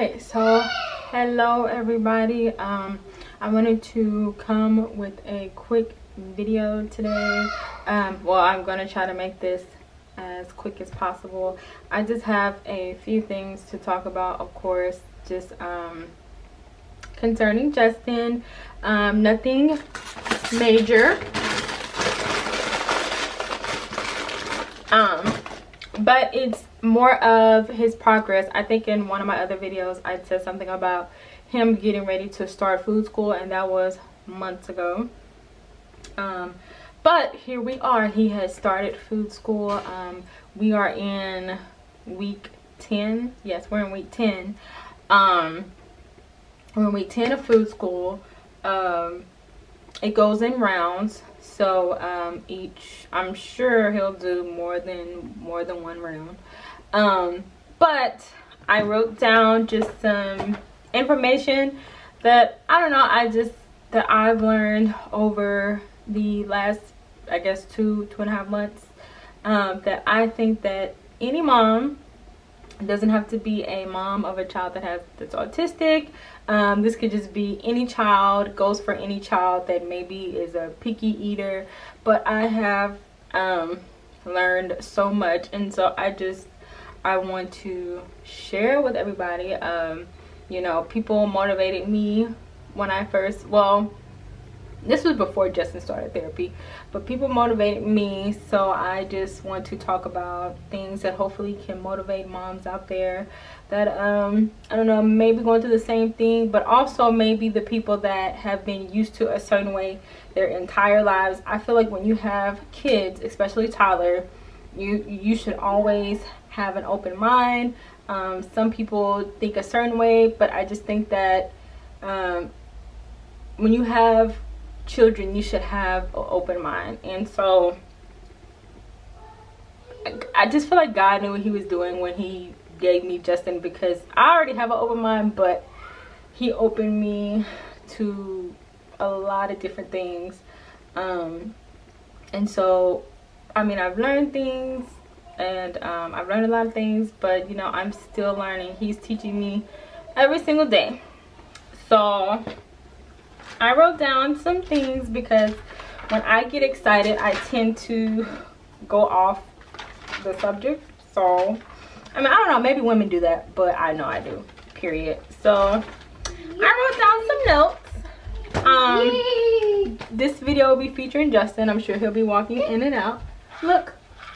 right, so hello everybody. I wanted to come with a quick video today. Well, I'm gonna try to make this as quick as possible. I just have a few things to talk about, of course, just concerning Justin. Nothing major, but it's more of his progress. I think in one of my other videos I said something about him getting ready to start food school, and that was months ago. But here we are. He has started food school. We are in week 10. Yes, we're in week 10. We're in week 10 of food school. It goes in rounds, so I'm sure he'll do more than one round. But I wrote down just some information that that I've learned over the last, I guess, two and a half months, that I think that any mom, doesn't have to be a mom of a child that's autistic. This could just be any child, goes for any child that maybe is a picky eater. But I have learned so much, and so I want to share with everybody. You know, people motivated me when I first, well, this was before Justin started therapy, but people motivated me, so I just want to talk about things that hopefully can motivate moms out there that I don't know, maybe going through the same thing, but also maybe the people that have been used to a certain way their entire lives. I feel like when you have kids, especially Tyler, you should always have an open mind. Some people think a certain way, but I just think that when you have children, you should have an open mind. And so I just feel like God knew what he was doing when he gave me Justin, because I already have an open mind, but he opened me to a lot of different things. And so, I mean, I've learned things, and I've learned a lot of things, but you know, I'm still learning. He's teaching me every single day. So I wrote down some things, because when I get excited, I tend to go off the subject. So, I mean, I don't know, maybe women do that, but I know I do, period. So, I wrote down some notes. This video will be featuring Justin. I'm sure he'll be walking in and out. Look.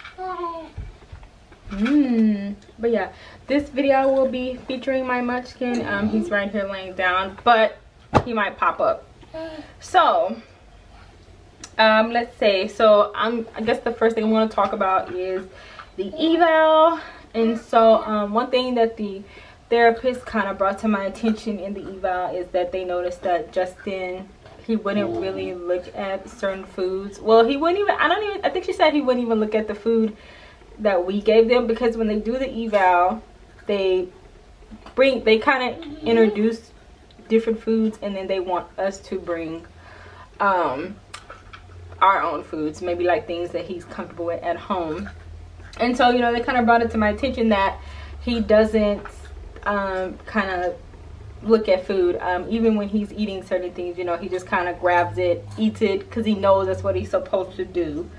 But yeah, this video will be featuring my munchkin. He's right here laying down, but he might pop up. So let's say, so I guess the first thing I want to talk about is the eval. And so one thing that the therapist kind of brought to my attention in the eval is that they noticed that Justin, he wouldn't really look at certain foods. Well, he wouldn't even, I think she said he wouldn't even look at the food that we gave them, because when they do the eval, they kind of introduce different foods, and then they want us to bring our own foods, maybe like things that he's comfortable with at home. And so, you know, they kind of brought it to my attention that he doesn't kind of look at food, even when he's eating certain things. You know, he just kind of grabs it, eats it, because he knows that's what he's supposed to do.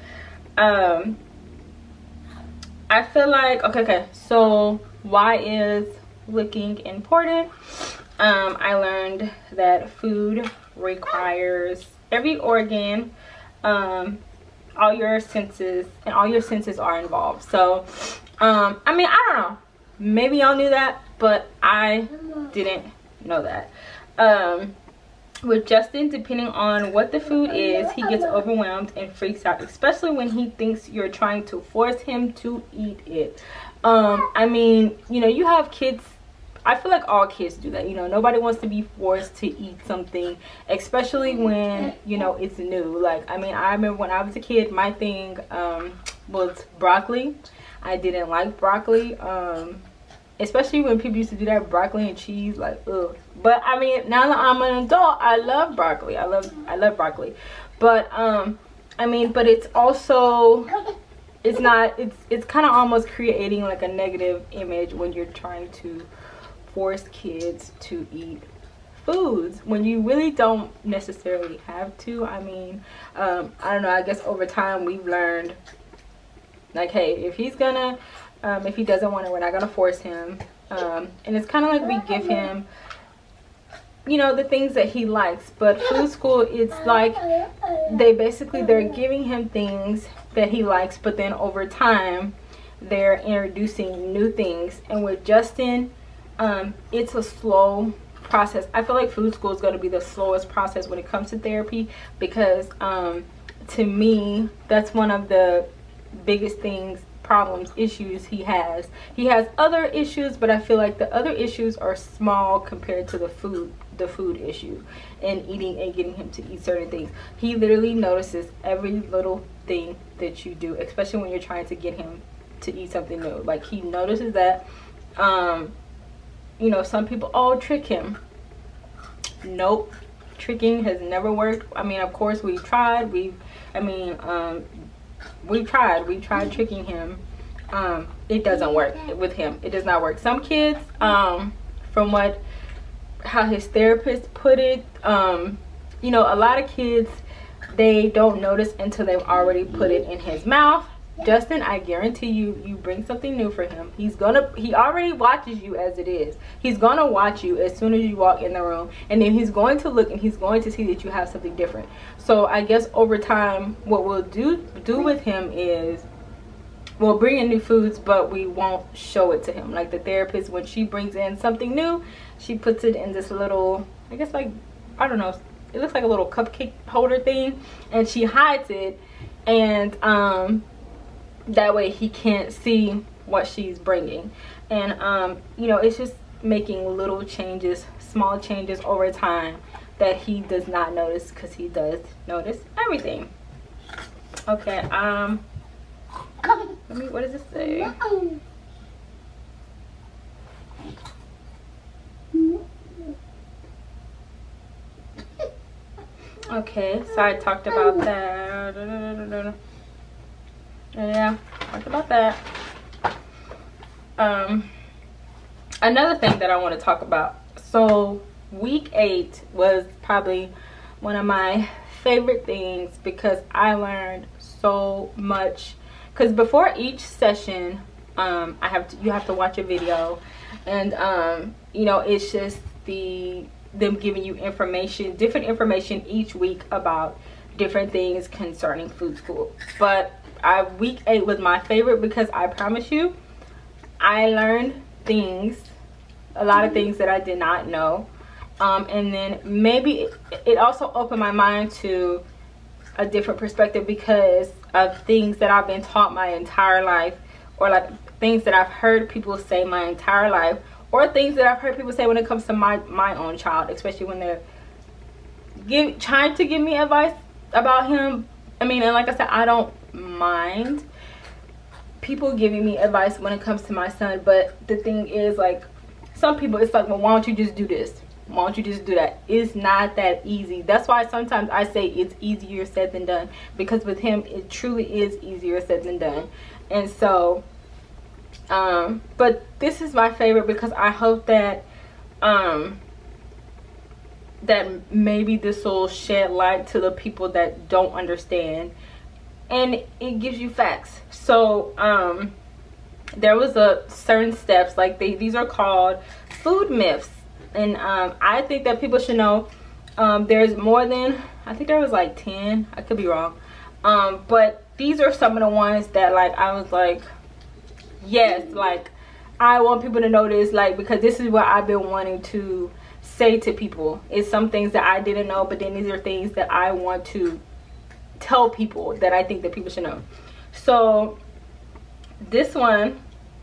I feel like, okay, so why is looking important? I learned that food requires every organ, all your senses, and all your senses are involved. So, I mean, I don't know, maybe y'all knew that, but I didn't know that. With Justin, depending on what the food is, he gets overwhelmed and freaks out, especially when he thinks you're trying to force him to eat it. I mean, you know, you have kids. I feel like all kids do that. You know, nobody wants to be forced to eat something, especially when, you know, it's new. Like, I mean, I remember when I was a kid, my thing was broccoli. I didn't like broccoli, especially when people used to do that broccoli and cheese, like, ugh. But I mean, now that I'm an adult, I love broccoli. I love broccoli. But I mean, but it's also, it's kind of almost creating like a negative image when you're trying to force kids to eat foods when you really don't necessarily have to. I mean, I don't know, I guess over time we've learned, like, hey, if he's gonna if he doesn't want it, we're not gonna force him. And it's kind of like we give him, you know, the things that he likes. But food school, it's like they're giving him things that he likes, but then over time they're introducing new things. And with Justin, it's a slow process. I feel like food school is going to be the slowest process when it comes to therapy, because to me, that's one of the biggest things, problems, issues he has. He has other issues, but I feel like the other issues are small compared to the food issue and eating and getting him to eat certain things. He literally notices every little thing that you do, especially when you're trying to get him to eat something new. Like, he notices that. You know, some people, oh, trick him. Nope, tricking has never worked. I mean, of course we've tried. We've tried tricking him. It doesn't work with him. It does not work. Some kids, from how his therapist put it, you know, a lot of kids, they don't notice until they've already put it in his mouth. Justin, I guarantee you bring something new for him, he already watches you as it is. He's gonna watch you as soon as you walk in the room, and then he's going to look and he's going to see that you have something different. So I guess over time, what we'll do with him is we'll bring in new foods, but we won't show it to him. Like the therapist, when she brings in something new, she puts it in this little, I guess, like, I don't know, it looks like a little cupcake holder thing, and she hides it, and that way he can't see what she's bringing. And you know, it's just making little changes, small changes over time that he does not notice, because he does notice everything. Okay, what does it say? Okay, so I talked about that. Yeah, talked about that. Another thing that I want to talk about. So week 8 was probably one of my favorite things, because I learned so much. Because before each session, you have to watch a video, and you know, it's just them giving you information, different information each week about different things concerning food school. But week 8 was my favorite, because I promise you, I learned things, a lot of things that I did not know, and then maybe it also opened my mind to a different perspective, because of things that I've been taught my entire life, or like things that I've heard people say my entire life, or things that I've heard people say when it comes to my own child, especially when they're trying to give me advice about him. I mean, and like I said, I don't mind people giving me advice when it comes to my son, but the thing is, like, some people, it's like, well, why don't you just do this? Why don't you just do that? It's not that easy. That's why sometimes I say it's easier said than done, because with him, it truly is easier said than done. And so, but this is my favorite, because I hope that that maybe this will shed light to the people that don't understand, and it gives you facts. So there was a certain steps, like these are called food myths, and I think that people should know. There's more than, I think there was like 10, I could be wrong, but these are some of the ones that, like, I was like, yes, like, I want people to know this, like, because this is what I've been wanting to say to people. It's some things that I didn't know, but then these are things that I want to tell people that I think that people should know. So this one,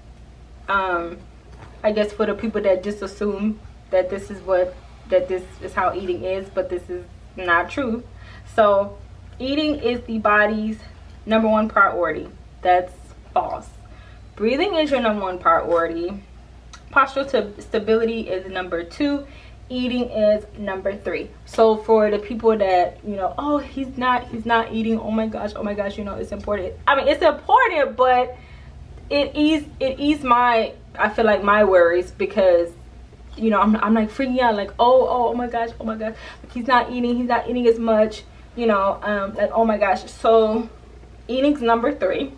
I guess for the people that just assume that this is how eating is, but this is not true. So eating is the body's #1 priority. That's false. Breathing is your #1 priority. Postural stability is #2. Eating is #3. So for the people that, you know, oh, he's not eating, oh my gosh, you know, it's important. I mean, it's important, but it eased my, I feel like, my worries, because you know, I'm like freaking out, like, oh my gosh, like, he's not eating as much, you know, like, oh my gosh. So eating's number 3.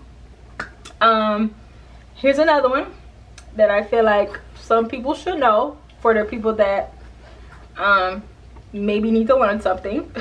Here's another one that I feel like some people should know, for the people that maybe need to learn something.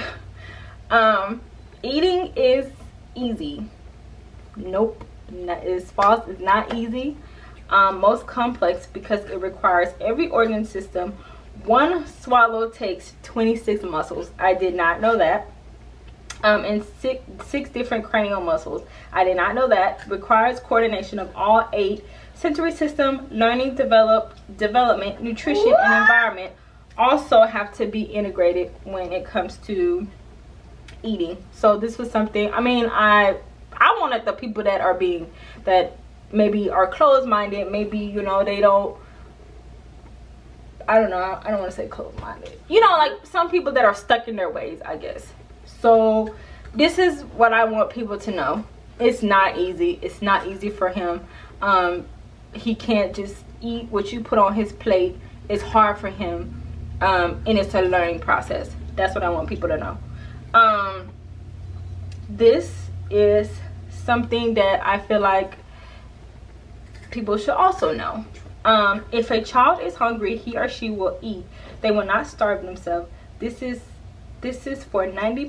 Eating is easy. Nope, it's false. It's not easy. Most complex because it requires every organ system. One swallow takes 26 muscles. I did not know that. And six different cranial muscles. I did not know that. Requires coordination of all 8. Sensory system, learning, development, nutrition, and environment also have to be integrated when it comes to eating. So this was something, I mean, I wanted the people that are that maybe are closed-minded, maybe, you know, they don't, I don't know, I don't want to say closed-minded, you know, like some people that are stuck in their ways, I guess. So this is what I want people to know. It's not easy. It's not easy for him. He can't just eat what you put on his plate. It's hard for him, and it's a learning process. That's what I want people to know. This is something that I feel like people should also know. If a child is hungry, he or she will eat. They will not starve themselves. This is for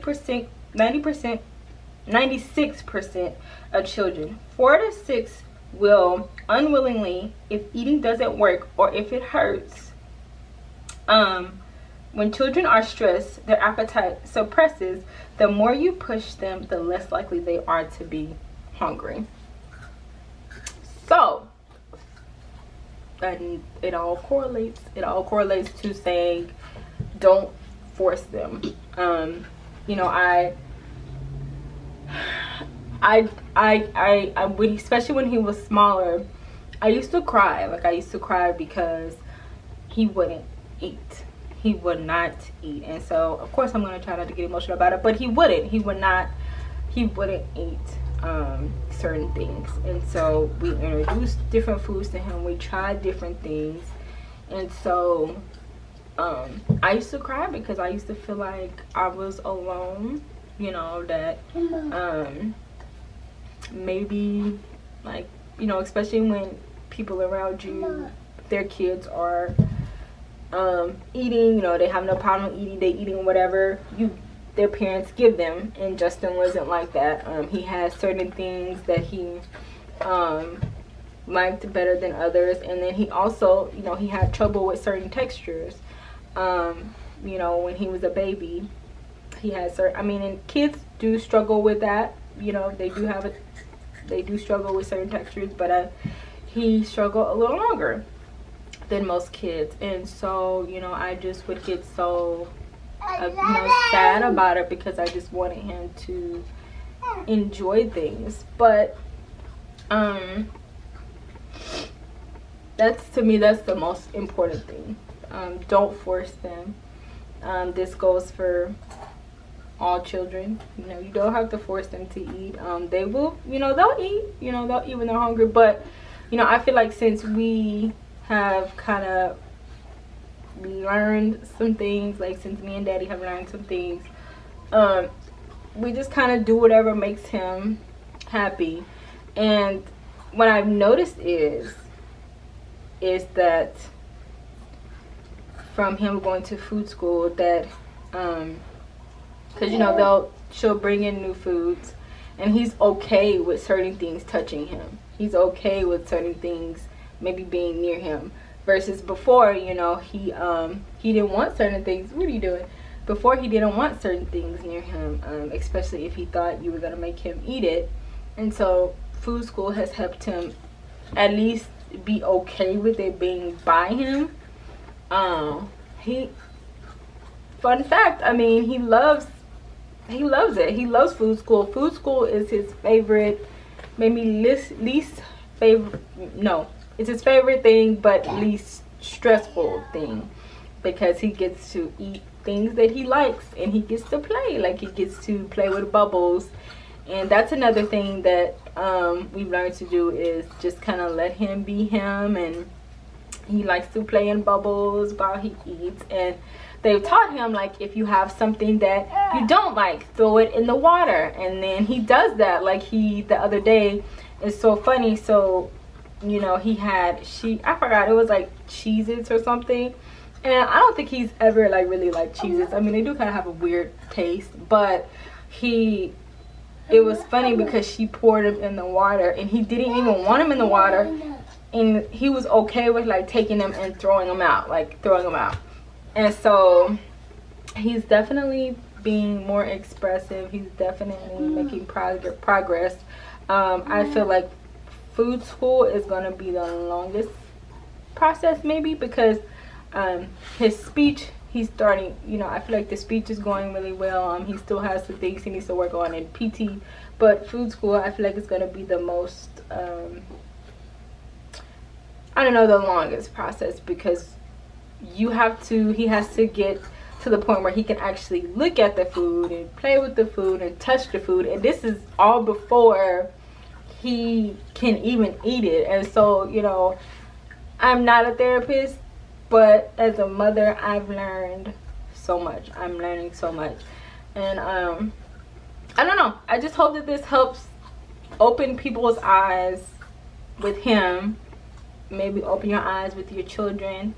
96% of children. 4 to 6 will unwillingly, if eating doesn't work or if it hurts. When children are stressed, their appetite suppresses. The more you push them, the less likely they are to be hungry. So, and it all correlates to saying don't force them. You know, especially when he was smaller, I used to cry. Like, I used to cry because he wouldn't eat. He would not eat. And so of course I'm going to try not to get emotional about it, but he wouldn't eat certain things. And so we introduced different foods to him. We tried different things. And so I used to cry because I used to feel like I was alone, you know, that maybe, like, you know, especially when people around you, their kids are eating, you know, they have no problem eating, they eating whatever their parents give them. And Justin wasn't like that. He has certain things that he liked better than others, and then he also, you know, he had trouble with certain textures. You know, when he was a baby, he had certain, I mean, and kids do struggle with that, you know, they do struggle with certain textures, but he struggled a little longer than most kids. And so, you know, I just would get so you know, sad about it because I just wanted him to enjoy things. But that's, to me, that's the most important thing. Don't force them. This goes for all children. You know, you don't have to force them to eat. They will, you know, they'll eat, you know, they'll eat when they're hungry. But, you know, I feel like since we have kind of learned some things, like since me and Daddy have learned some things, we just kind of do whatever makes him happy. And what I've noticed is that from him going to food school, that because, you know, she'll bring in new foods, and he's okay with certain things touching him. He's okay with certain things maybe being near him, versus before, you know, he didn't want certain things. What are you doing? Before, he didn't want certain things near him, especially if he thought you were gonna make him eat it. And so food school has helped him at least be okay with it being by him. Fun fact, I mean, he loves it. He loves food school. Food school is his favorite, maybe least favorite, no, it's his favorite thing, but least stressful thing, because he gets to eat things that he likes, and he gets to play. Like, he gets to play with bubbles. And that's another thing that we've learned to do, is just kind of let him be him, and He likes to play in bubbles while he eats, and they've taught him, like, if you have something that you don't like, throw it in the water. And then he does that. Like, the other day, it's so funny. So, you know, he had, I forgot, it was like Cheez-Its or something. And I don't think he's ever like really liked Cheez-Its. I mean, they do kind of have a weird taste, but it was funny because she poured him in the water, and he didn't even want him in the water, and he was okay with like taking them and throwing them out. And so he's definitely being more expressive. He's definitely making progress. I feel like food school is going to be the longest process, maybe, because his speech, he's starting, you know, I feel like the speech is going really well. He still has some things he needs to work on in PT, but food school, I feel like it's going to be the most I don't know, the longest process, because he has to get to the point where he can actually look at the food and play with the food and touch the food, and this is all before he can even eat it. And so, you know, I'm not a therapist, but as a mother, I've learned so much. I'm learning so much, and I don't know, I just hope that this helps open people's eyes with him, maybe open your eyes with your children.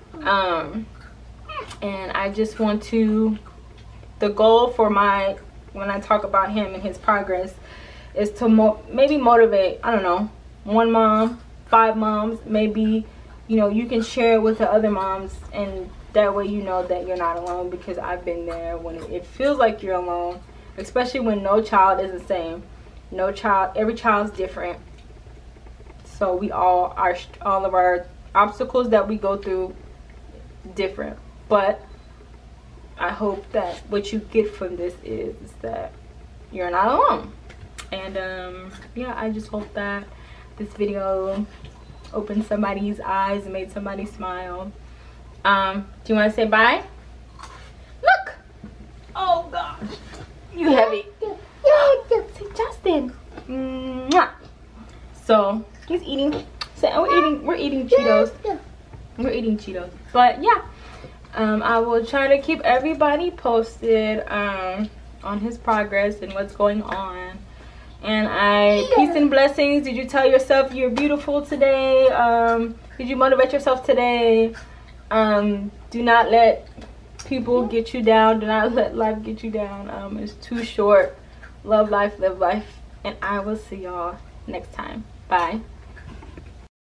And I just want to, the goal for when I talk about him and his progress, is to maybe motivate, I don't know, 1 mom, 5 moms, maybe, you know, you can share it with the other moms, and that way you know that you're not alone, because I've been there when it feels like you're alone, especially when no child is the same. Every child's different. So all of our obstacles that we go through different, but I hope that what you get from this is that you're not alone. And yeah, I just hope that this video opened somebody's eyes and made somebody smile. Do you want to say bye? Look, oh gosh, you heavy. Say Justin. Mwah. So he's eating. So we're eating Cheetos. We're eating Cheetos. But yeah, I will try to keep everybody posted on his progress and what's going on. And peace and blessings. Did you tell yourself you're beautiful today? Did you motivate yourself today? Do not let people get you down. Do not let life get you down. It's too short. Love life, live life. And I will see y'all next time. Bye.